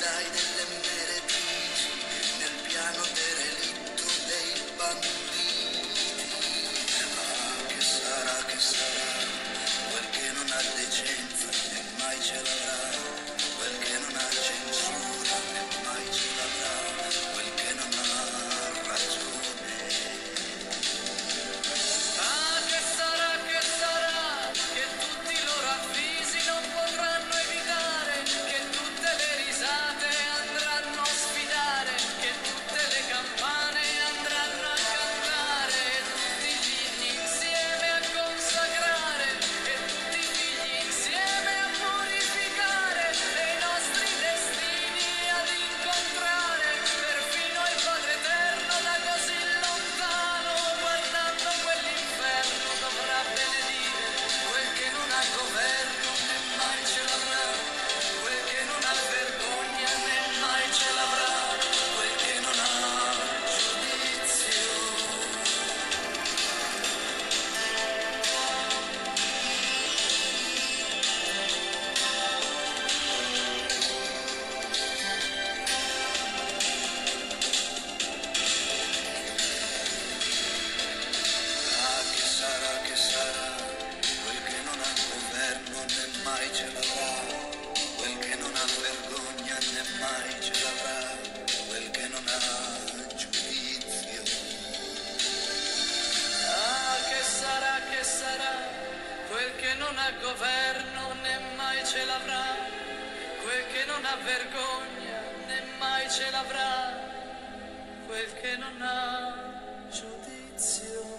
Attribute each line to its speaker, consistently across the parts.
Speaker 1: vedrai delle meretrici nel piano derelitto dei banditi. Ah, che sarà, quel che non ha decenza e mai ce l'avrà, quel che non ha censura e mai ce l'avrà, quel che non ha ragione. Ah, che sarà, che tutti i loro avvisi non potranno evitare, che tutte le risate andranno a sfidare, che tutte le campane andranno a cantare, tutti i figli insieme a consacrare, e tutti i figli insieme a purificare, e i nostri destini ad incontrare, perfino il Padre Eterno da così lontano, guardando quell'inferno dovrà benedire, quel che non ha governo né mai ce l'avrà, quel che non ha vergogna né mai ce l'avrà, quel che non ha giudizio. Ah, che sarà, quel che non ha governo né mai ce l'avrà, quel che non ha vergogna né mai ce l'avrà, quel che non ha giudizio. Ah, che sarà, quel che non ha governo né mai ce l'avrà, quel che non ha vergogna né mai ce l'avrà, quel che non ha giudizio.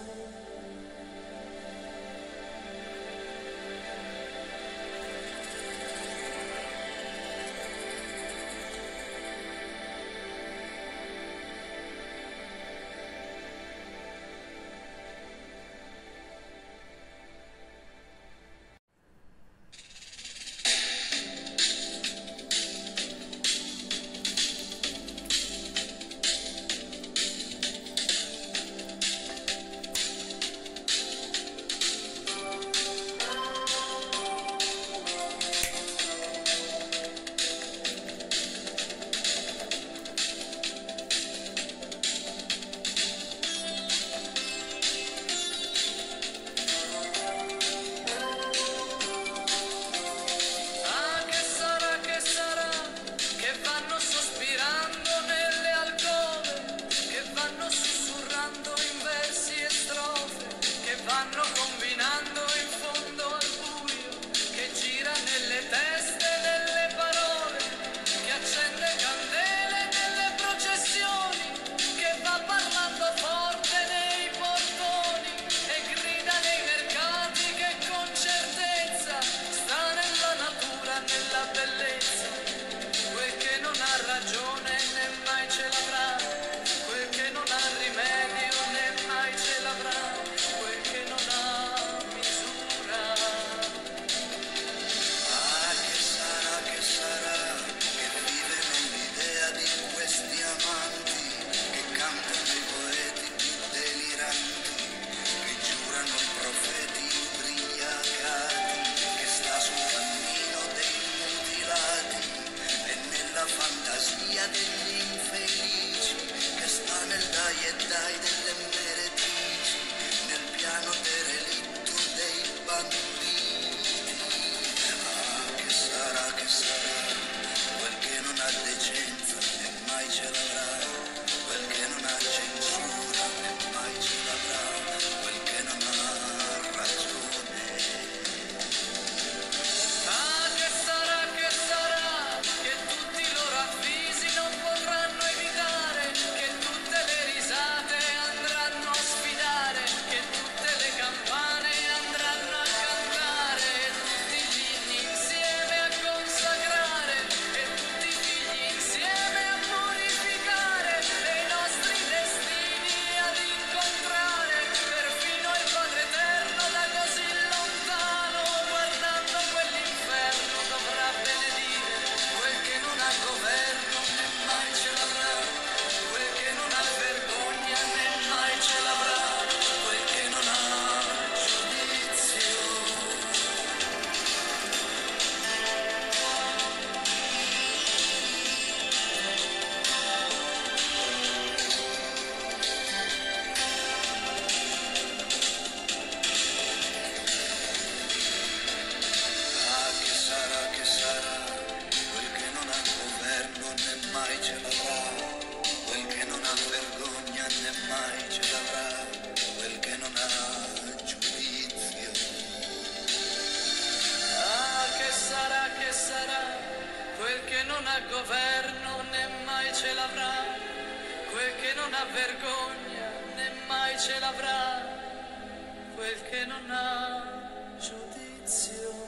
Speaker 1: non ha governo né mai ce l'avrà, quel che non ha vergogna né mai ce l'avrà, quel che non ha giudizio.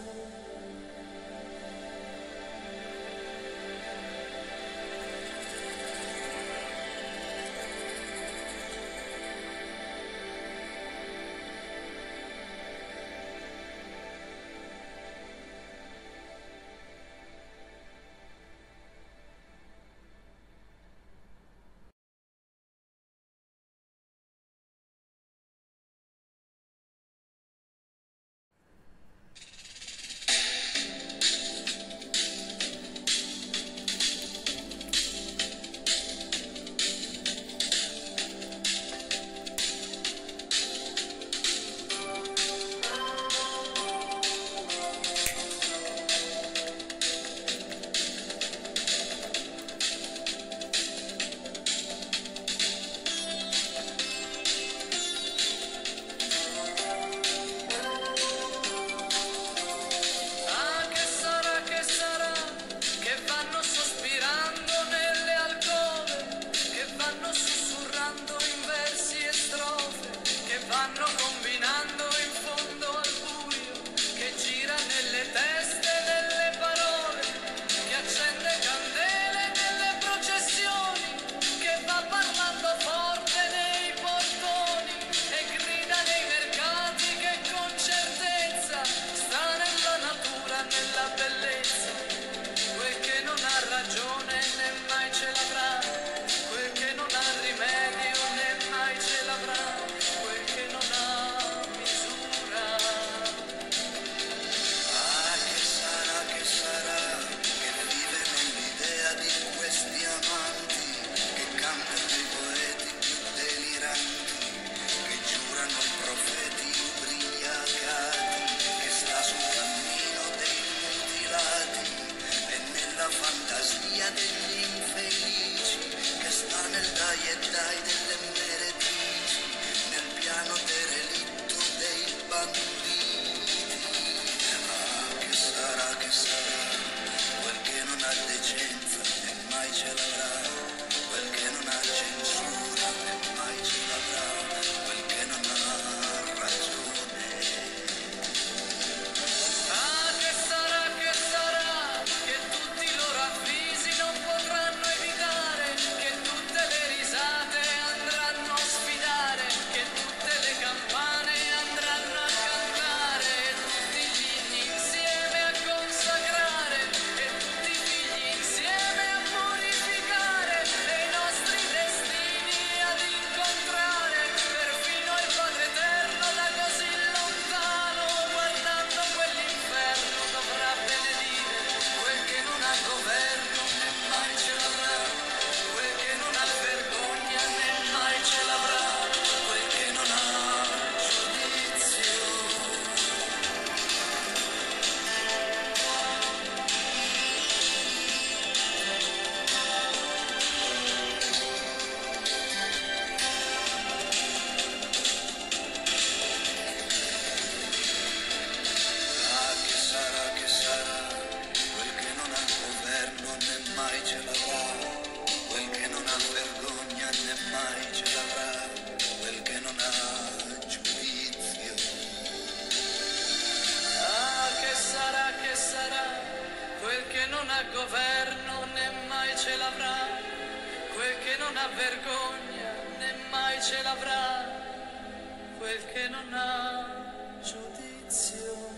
Speaker 2: Governo né mai ce l'avrà, quel che non ha vergogna né mai ce l'avrà, quel che non ha giudizio.